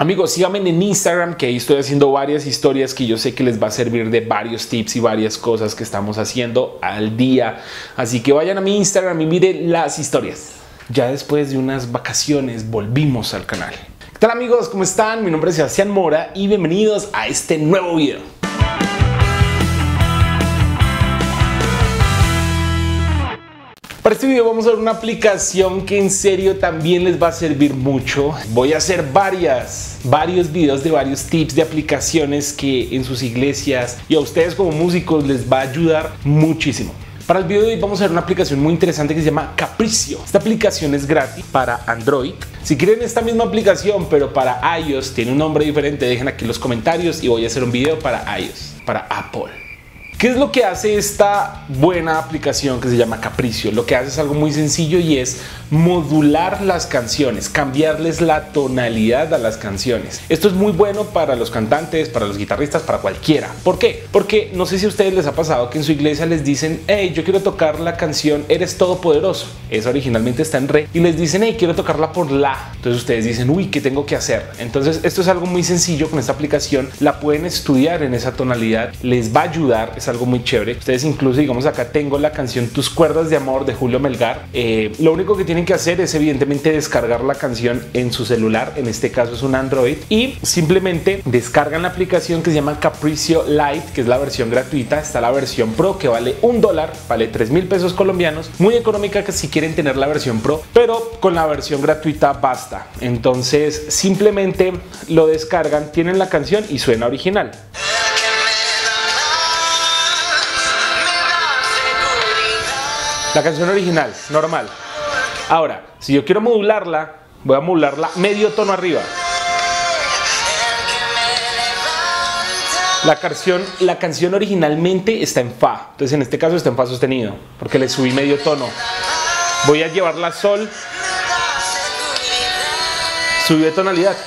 Amigos, síganme en Instagram, que ahí estoy haciendo varias historias que yo sé que les va a servir de varios tips y varias cosas que estamos haciendo al día. Así que vayan a mi Instagram y miren las historias. Ya después de unas vacaciones volvimos al canal. ¿Qué tal, amigos? ¿Cómo están? Mi nombre es Sebastián Mora y bienvenidos a este nuevo video. Para este video vamos a ver una aplicación que en serio también les va a servir mucho. Voy a hacer varios videos de varios tips de aplicaciones que en sus iglesias y a ustedes como músicos les va a ayudar muchísimo. Para el video de hoy vamos a ver una aplicación muy interesante que se llama Capriccio. Esta aplicación es gratis para Android. Si quieren esta misma aplicación pero para iOS, tiene un nombre diferente, dejen aquí en los comentarios y voy a hacer un video para iOS, para Apple. ¿Qué es lo que hace esta buena aplicación que se llama Capriccio? Lo que hace es algo muy sencillo y es modular las canciones, cambiarles la tonalidad a las canciones. Esto es muy bueno para los cantantes, para los guitarristas, para cualquiera. ¿Por qué? Porque no sé si a ustedes les ha pasado que en su iglesia les dicen: hey, yo quiero tocar la canción Eres Todopoderoso. Esa originalmente está en re y les dicen: hey, quiero tocarla por la. Entonces ustedes dicen: uy, ¿qué tengo que hacer? Entonces esto es algo muy sencillo con esta aplicación. La pueden estudiar en esa tonalidad, les va a ayudar. Es algo muy chévere. Ustedes incluso, digamos, acá tengo la canción Tus Cuerdas de Amor de Julio Melgar. Lo único que tienen que hacer es evidentemente descargar la canción en su celular. En este caso es un Android y simplemente descargan la aplicación que se llama Capriccio Lite, que es la versión gratuita. Está la versión Pro que vale $1, vale 3,000 pesos colombianos. Muy económica que si quieren tener la versión Pro, pero con la versión gratuita basta. Entonces simplemente lo descargan, tienen la canción y suena original. La canción original, normal. Ahora, si yo quiero modularla, voy a modularla medio tono arriba. La canción originalmente está en Fa. Entonces en este caso está en Fa sostenido, porque le subí medio tono. Voy a llevarla a Sol. Subí de tonalidad.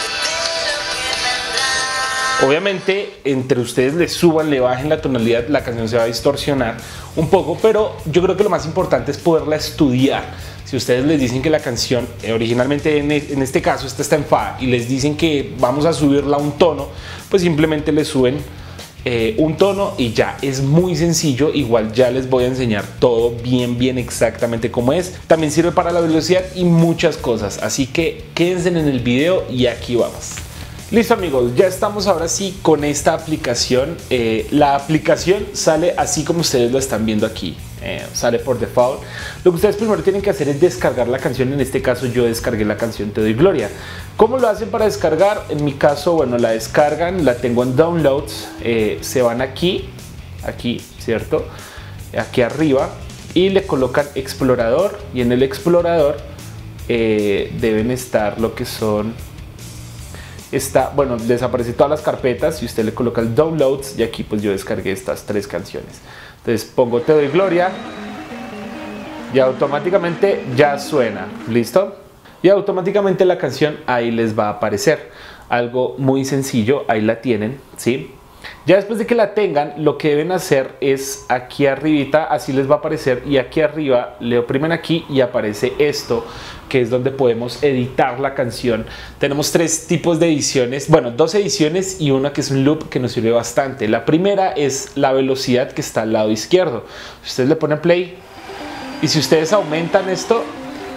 Obviamente, entre ustedes le suban, le bajen la tonalidad, la canción se va a distorsionar un poco, pero yo creo que lo más importante es poderla estudiar. Si ustedes les dicen que la canción originalmente en este caso esta está en Fa y les dicen que vamos a subirla un tono, pues simplemente le suben un tono y ya. Es muy sencillo. Igual ya les voy a enseñar todo bien exactamente como es. También sirve para la velocidad y muchas cosas, así que quédense en el video y aquí vamos. Listo, amigos, ya estamos ahora sí con esta aplicación. La aplicación sale así como ustedes lo están viendo aquí. Sale por default. Lo que ustedes primero tienen que hacer es descargar la canción. En este caso yo descargué la canción Te Doy Gloria. ¿Cómo lo hacen para descargar? En mi caso, bueno, la descargan, la tengo en Downloads. Se van aquí, ¿cierto? Aquí arriba y le colocan Explorador y en el Explorador deben estar lo que son... bueno, desaparece todas las carpetas y usted le coloca el Downloads y aquí pues yo descargué estas 3 canciones. Entonces pongo Te Doy Gloria y automáticamente ya suena. ¿Listo? Y automáticamente la canción ahí les va a aparecer. Algo muy sencillo, ahí la tienen, ¿sí? Ya después de que la tengan, lo que deben hacer es aquí arribita, así les va a aparecer, y aquí arriba le oprimen aquí y aparece esto, que es donde podemos editar la canción. Tenemos 3 tipos de ediciones, bueno, 2 ediciones y una que es un loop que nos sirve bastante. La primera es la velocidad que está al lado izquierdo. Ustedes le ponen play y si ustedes aumentan esto,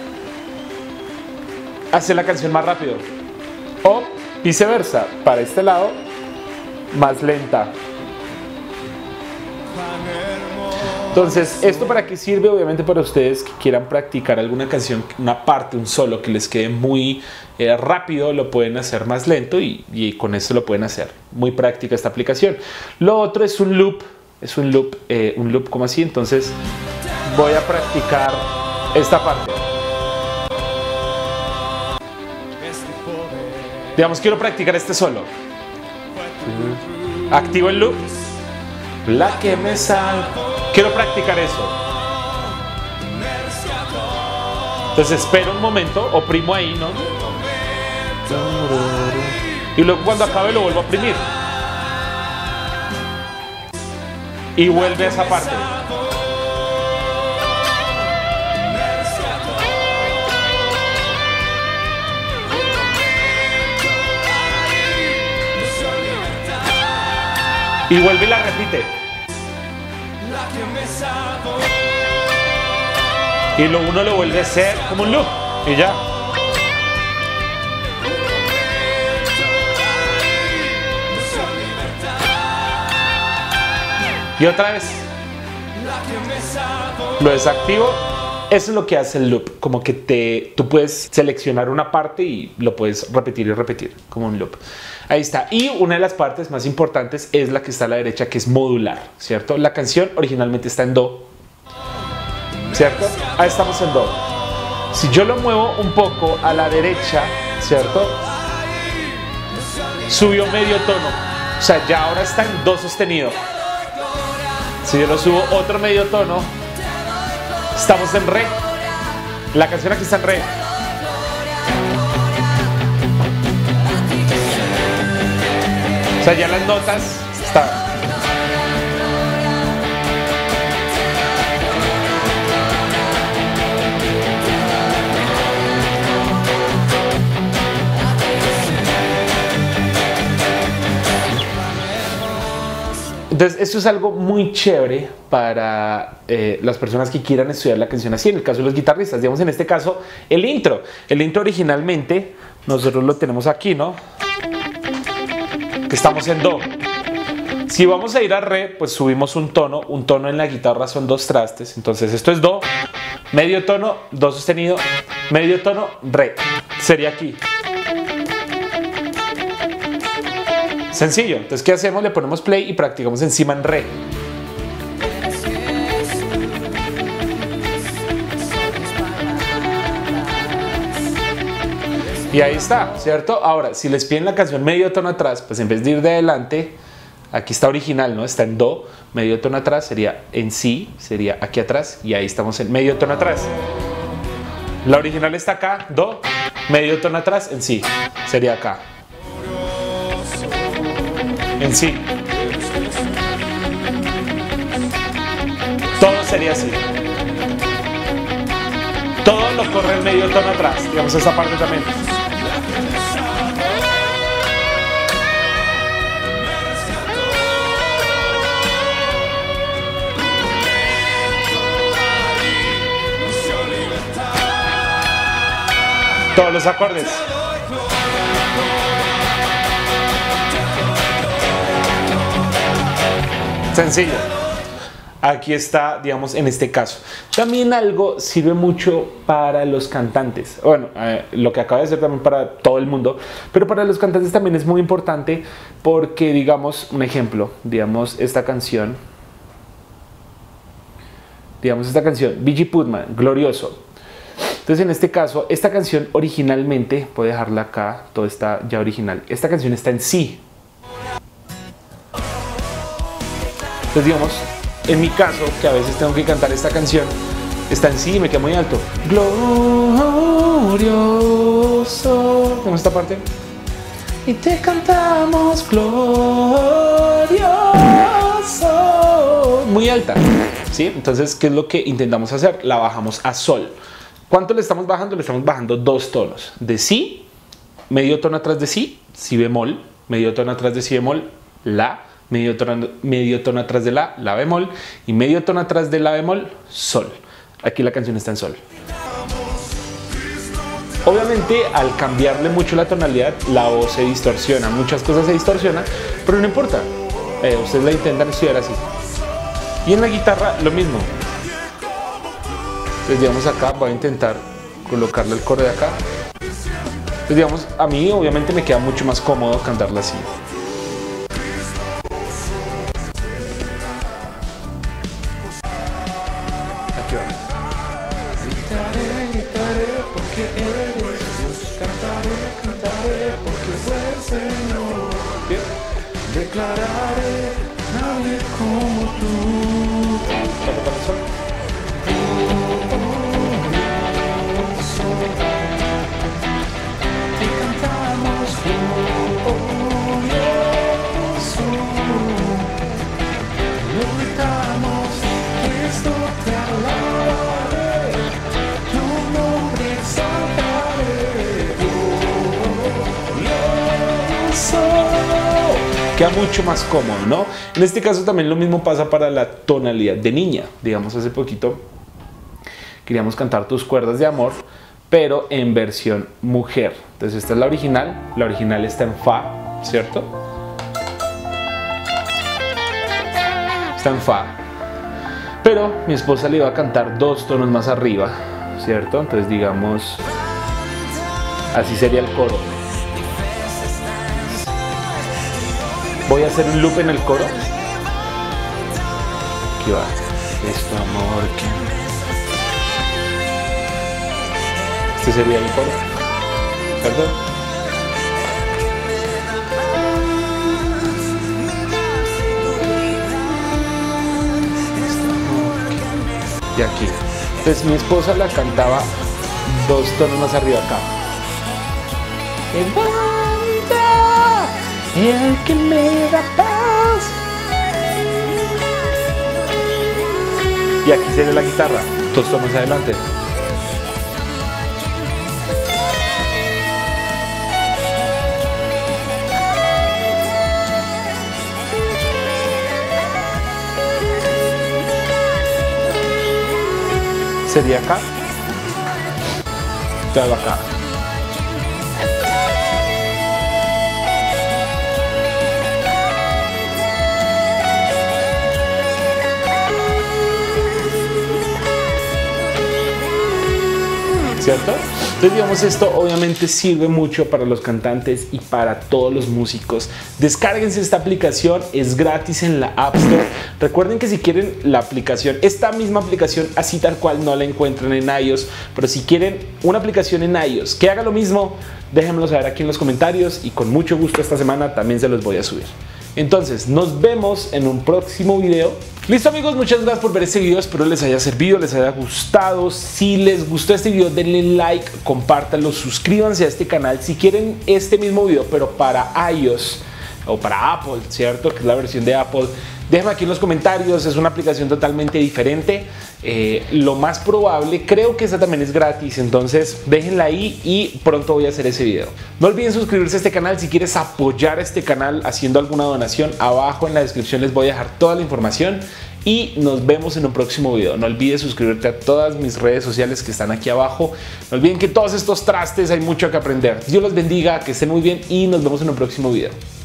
hace la canción más rápido, o viceversa, para este lado más lenta. Entonces, ¿esto para qué sirve? Obviamente para ustedes que quieran practicar alguna canción, una parte, un solo que les quede muy rápido, lo pueden hacer más lento y con esto lo pueden hacer. Muy práctica esta aplicación. Lo otro es un loop, un loop como así. Entonces voy a practicar esta parte. Digamos, quiero practicar este solo. Activo el loop. La que me salva. Quiero practicar eso. Entonces espero un momento, oprimo ahí, ¿no? Y luego cuando acabe lo vuelvo a oprimir. Y vuelve a esa parte. Y vuelve y la repite. Y uno lo vuelve a hacer como un loop. Y ya. Y otra vez. Lo desactivo. Eso es lo que hace el loop. Como que tú puedes seleccionar una parte y lo puedes repetir y repetir como un loop. Ahí está. Y una de las partes más importantes es la que está a la derecha, que es modular, ¿cierto? La canción originalmente está en do, ¿cierto? Ahí estamos en do. Si yo lo muevo un poco a la derecha, ¿cierto? Subió medio tono. O sea, ya ahora está en do sostenido. Si yo lo subo otro medio tono, estamos en re. La canción aquí está en re. O sea, ya las notas están. Entonces, esto es algo muy chévere para las personas que quieran estudiar la canción así. En el caso de los guitarristas, digamos en este caso, el intro. El intro originalmente, nosotros lo tenemos aquí, ¿no? Que estamos en do. Si vamos a ir a re, pues subimos un tono. Un tono en la guitarra son 2 trastes. Entonces, esto es do, medio tono, do sostenido, medio tono, re. Sería aquí. Sencillo. Entonces, ¿qué hacemos? Le ponemos play y practicamos encima en re. Y ahí está, ¿cierto? Ahora, si les piden la canción medio tono atrás, pues en vez de ir de adelante, aquí está original, ¿no? Está en do, medio tono atrás sería en si, sería aquí atrás, y ahí estamos en medio tono atrás. La original está acá, do, medio tono atrás, en si, sería acá. En sí. Todo sería así. Todo lo corre el medio tono atrás. Digamos esa parte también. Todos los acordes. Sencillo. Aquí está, digamos, en este caso. También algo sirve mucho para los cantantes. Bueno, lo que acaba de ser también para todo el mundo, pero para los cantantes también es muy importante porque, digamos, un ejemplo, digamos, esta canción, B.G. Putman, Glorioso. Entonces, en este caso, esta canción originalmente, puedo dejarla acá, todo está ya original. Esta canción está en si. Entonces, digamos, en mi caso, que a veces tengo que cantar esta canción, está en si y me queda muy alto. Glorioso. ¿Cómo esta parte? Y te cantamos glorioso. Muy alta, ¿sí? Entonces, ¿qué es lo que intentamos hacer? La bajamos a sol. ¿Cuánto le estamos bajando? Le estamos bajando 2 tonos. De si, medio tono atrás de si, si bemol, medio tono atrás de si bemol, la. Medio tono atrás de la bemol y medio tono atrás de la bemol, sol. Aquí la canción está en sol. Obviamente, al cambiarle mucho la tonalidad, la voz se distorsiona, muchas cosas se distorsionan, pero no importa. Ustedes la intentan estudiar así. Y en la guitarra, lo mismo. Entonces, digamos acá, voy a intentar colocarle el acorde de acá. Entonces, digamos, a mí obviamente me queda mucho más cómodo cantarla así. Declararé nadie como tú. Y cantamos glorioso. Lo gritamos, Cristo te alabaré, tu nombre exaltaré. Glorioso. queda mucho más cómodo, ¿no? En este caso también lo mismo pasa para la tonalidad de niña. Digamos, hace poquito queríamos cantar Tus cuerdas de amor, pero en versión mujer. Entonces esta es la original está en fa, ¿cierto? Está en fa, pero mi esposa le iba a cantar 2 tonos más arriba, ¿cierto? Entonces digamos, así sería el coro. Voy a hacer un loop en el coro. Aquí va. Esto, amor, que... Este sería el coro. Perdón. Y aquí. Entonces mi esposa la cantaba 2 tonos más arriba acá. El que me da paz. Y aquí sería la guitarra, 2 tonos adelante. Sería acá. Todo acá. ¿Cierto? Entonces, digamos, esto obviamente sirve mucho para los cantantes y para todos los músicos. Descárguense esta aplicación, es gratis en la App Store. Recuerden que si quieren la aplicación, esta misma aplicación así tal cual no la encuentran en iOS, pero si quieren una aplicación en iOS que haga lo mismo, déjenmelo saber aquí en los comentarios y con mucho gusto esta semana también se los voy a subir. Entonces, nos vemos en un próximo video. Listo, amigos, muchas gracias por ver este video. Espero les haya servido, les haya gustado. Si les gustó este video, denle like, compártanlo, suscríbanse a este canal. Si quieren este mismo video, pero para iOS o para Apple, ¿cierto? Que es la versión de Apple. Déjenme aquí en los comentarios, es una aplicación totalmente diferente. Lo más probable, creo que esta también es gratis, entonces déjenla ahí y pronto voy a hacer ese video. No olviden suscribirse a este canal si quieres apoyar a este canal haciendo alguna donación. Abajo en la descripción les voy a dejar toda la información y nos vemos en un próximo video. No olvides suscribirte a todas mis redes sociales que están aquí abajo. No olviden que todos estos trastes hay mucho que aprender. Dios los bendiga, que estén muy bien y nos vemos en un próximo video.